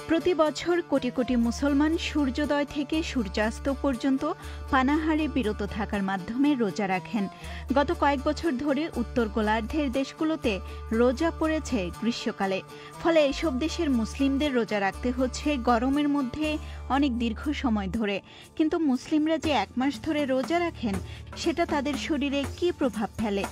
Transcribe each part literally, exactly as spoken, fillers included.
প্রতি বছর কোটি কোটি মুসলমান সূর্যোদয় থেকে সূর্যাস্ত পর্যন্ত পানাহারে বিরত থাকার মাধ্যমে রোজা রাখেন। গত কয়েক বছর ধরে উত্তর গোলার্ধের দেশগুলোতে রোজা পড়েছে গ্রীষ্মকালে, ফলে এসব দেশের মুসলিমদের রোজা রাখতে হচ্ছে গরমের মধ্যে অনেক দীর্ঘ সময় ধরে। কিন্তু মুসলিমরা যে এক মাস ধরে রোজা রাখেন, সেটা তাদের শরীরে কী প্রভাব ফেলে?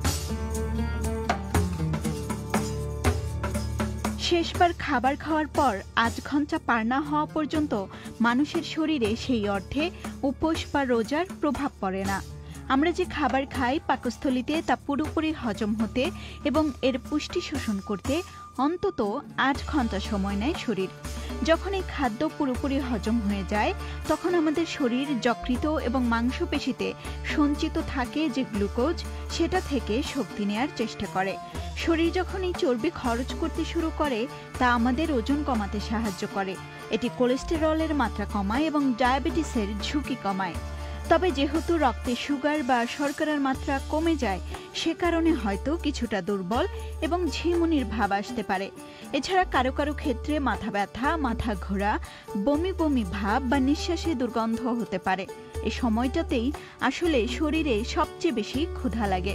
শেষবার খাবার খাওয়ার পর আধ ঘন্টা পার না হওয়া পর্যন্ত মানুষের শরীরে সেই অর্থে উপোস বা রোজার প্রভাব পড়ে না। আমরা যে খাবার খাই পাকস্থলীতে তা পুরোপুরি হজম হতে এবং এর পুষ্টি শোষণ করতে অন্তত আট ঘন্টা সময় নেয় শরীর। যখন এই খাদ্য পুরোপুরি হজম হয়ে যায়, তখন আমাদের শরীর যকৃত এবং মাংসপেশিতে সঞ্চিত থাকে যে গ্লুকোজ, সেটা থেকে শক্তি নেয়ার চেষ্টা করে। শরীর যখন এই চর্বি খরচ করতে শুরু করে, তা আমাদের ওজন কমাতে সাহায্য করে। এটি কোলেস্টেরলের মাত্রা কমায় এবং ডায়াবেটিসের ঝুঁকি কমায়। তবে যেহেতু রক্তে সুগার বা শর্করার মাত্রা কমে যায়, সে কারণে হয়তো কিছুটা দুর্বল এবং ঝিমুনির ভাব আসতে পারে। এছাড়া কারো কারো ক্ষেত্রে মাথা ব্যথা, মাথা ঘোরা, বমি বমি ভাব বা নিঃশ্বাসে দুর্গন্ধ হতে পারে। এই সময়টাতেই আসলে শরীরে সবচেয়ে বেশি ক্ষুধা লাগে।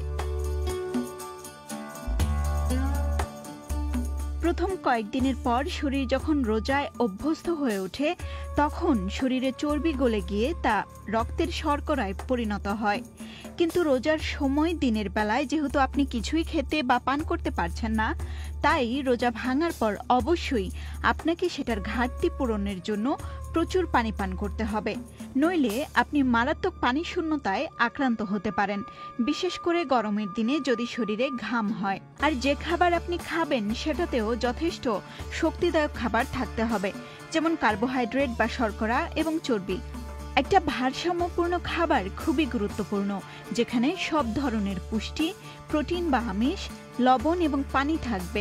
প্রথম কয়েকদিনের পর শরীর যখন রোজায় অভ্যস্ত হয়ে ওঠে, তখন শরীরে চর্বি গলে গিয়ে তা রক্তের শর্করায় পরিণত হয়। কিন্তু রোজার সময় দিনের বেলায় যেহেতু আপনি কিছুই খেতে বা পান করতে পারছেন না, তাই রোজা ভাঙার পর অবশ্যই আপনাকে সেটার ঘাটতি পূরণের জন্য প্রচুর পানি পান করতে হবে। নইলে আপনি মারাত্মক পানি শূন্যতায় আক্রান্ত হতে পারেন, বিশেষ করে গরমের দিনে যদি শরীরে ঘাম হয়। আর যে খাবার আপনি খাবেন সেটাতেও যথেষ্ট শক্তিদায়ক খাবার থাকতে হবে, যেমন কার্বোহাইড্রেট বা শর্করা এবং চর্বি। একটা ভারসাম্যপূর্ণ খাবার খুবই গুরুত্বপূর্ণ, যেখানে সব ধরনের পুষ্টি, প্রোটিন বা আমিষ, লবণ এবং পানি থাকবে।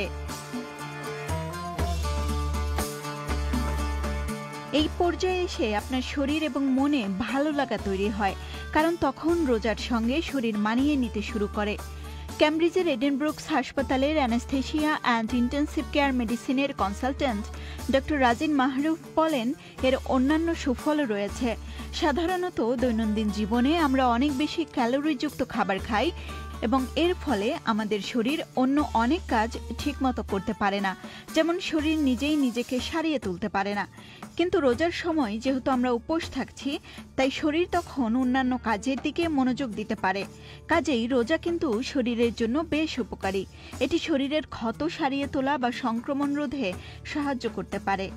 এই পর্যায়ে এসে আপনার শরীর এবং মনে ভালো লাগা তৈরি হয়, কারণ তখন রোজার সঙ্গে শরীর মানিয়ে নিতে শুরু করে। ক্যামব্রিজের এডেনব্রুকস হাসপাতালের অ্যানেস্থেশিয়া অ্যান্ড ইন্টেন্সিভ কেয়ার মেডিসিনের কনসালটেন্ট ডক্টর রাজিন মাহরুফ বলেন, এর অন্যান্য সুফলও রয়েছে। সাধারণত দৈনন্দিন জীবনে আমরা অনেক বেশি ক্যালোরিযুক্ত খাবার খাই এবং এর ফলে আমাদের শরীর অন্য অনেক কাজ ঠিকমতো করতে পারে না, যেমন শরীর নিজেই নিজেকে সারিয়ে তুলতে পারে না। কিন্তু রোজার সময় যেহেতু আমরা উপোস থাকছি, তাই শরীর তখন অন্যান্য কাজের দিকে মনোযোগ দিতে পারে। কাজেই রোজা কিন্তু শরীরের জন্য বেশ উপকারী। এটি শরীরের ক্ষত সারিয়ে তোলা বা সংক্রমণ রোধে সাহায্য করতে পারে।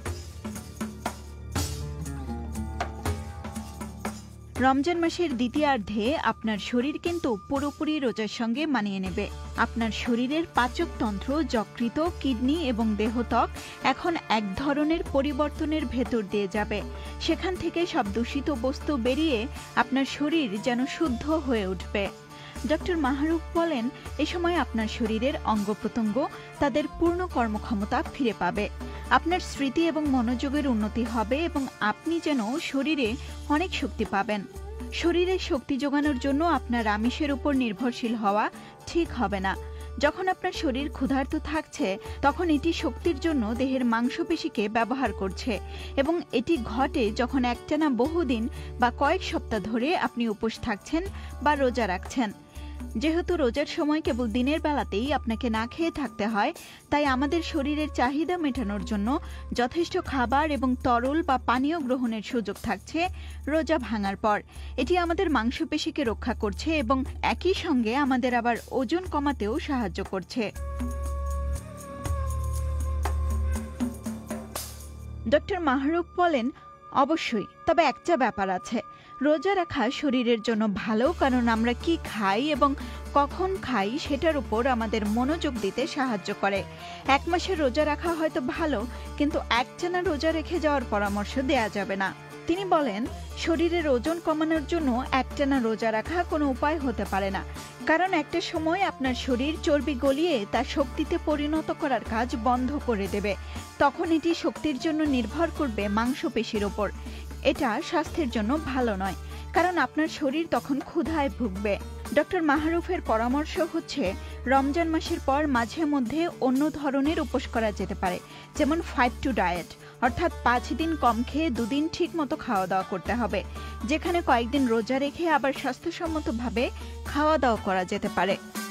রমজান মাসের দ্বিতীয়ার্ধে আপনার শরীর কিন্তু পুরোপুরি রোজার সঙ্গে মানিয়ে নেবে। আপনার শরীরের পাচকতন্ত্র, যকৃত, কিডনি এবং দেহত্বক এখন এক ধরনের পরিবর্তনের ভেতর দিয়ে যাবে। সেখান থেকে সব দূষিত বস্তু বেরিয়ে আপনার শরীর যেন শুদ্ধ হয়ে উঠবে। ডক্টর মাহরুফ বলেন, এ সময় আপনার শরীরের অঙ্গ প্রত্যঙ্গ তাদের পূর্ণ কর্মক্ষমতা ফিরে পাবে। আপনার স্মৃতি এবং মনোযোগের উন্নতি হবে এবং আপনি যেন শরীরে অনেক শক্তি পাবেন। শরীরে শক্তি যোগানোর জন্য আপনার আমিষের উপর নির্ভরশীল হওয়া ঠিক হবে না। যখন আপনার শরীর ক্ষুধার্ত থাকছে, তখন এটি শক্তির জন্য দেহের মাংসপেশিকে ব্যবহার করছে এবং এটি ঘটে যখন একটানা বহুদিন বা কয়েক সপ্তাহ ধরে আপনি উপোস থাকছেন বা রোজা রাখছেন। যেহেতু রোজার সময় কেবল দিনের বেলাতেই আপনাকে না খেয়ে থাকতে হয়, তাই আমাদের শরীরের চাহিদা মেটানোর জন্য যথেষ্ট খাবার এবং তরল বা পানীয় গ্রহণের সুযোগ থাকছে রোজা ভাঙার পর। এটি আমাদের মাংসপেশিকে রক্ষা করছে এবং একই সঙ্গে আমাদের আবার ওজন কমাতেও সাহায্য করছে। ডক্টর মাহরুফ বলেন, অবশ্যই, তবে একটা ব্যাপার আছে। রোজা রাখা শরীরের জন্য ভালো, কারণ আমরা কি খাই এবং কখন খাই সেটার উপর আমাদের মনোযোগ দিতে সাহায্য করে। এক মাসের রোজা রাখা হয়তো ভালো, কিন্তু একটানা রোজা রেখে যাওয়ার পরামর্শ দেয়া যাবে না। তিনি বলেন, শরীরের ওজন কমানোর জন্য একটানা রোজা রাখা কোনো উপায় হতে পারে না, কারণ একটা সময় আপনার শরীর চর্বি গলিয়ে তা শক্তিতে পরিণত করার কাজ বন্ধ করে দেবে। তখন এটি শক্তির জন্য নির্ভর করবে মাংসপেশির ওপর। এটা স্বাস্থ্যের জন্য ভালো নয়, কারণ আপনার শরীর তখন ক্ষুধায় ভুগবে। ডক্টর মাহরুফের পরামর্শ হচ্ছে, রমজান মাসের পর মাঝে মধ্যে অন্য ধরনের উপোস করা যেতে পারে, যেমন ফাইভ টু ডায়েট, অর্থাৎ পাঁচ দিন কম খেয়ে দুদিন ঠিক মতো খাওয়া দাওয়া করতে হবে, যেখানে কয়েকদিন রোজা রেখে আবার স্বাস্থ্যসম্মতভাবে খাওয়া দাওয়া করা যেতে পারে।